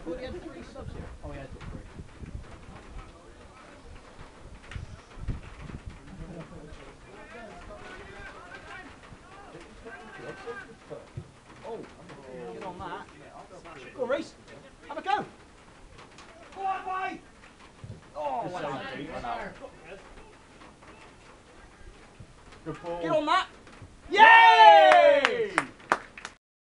thought he had 3 subs here. Oh, he has got 3. Oh, get on that. Go on, Reese. Have a go. Go on, boy. Oh, well done. Good ball. Get on that. Yeah!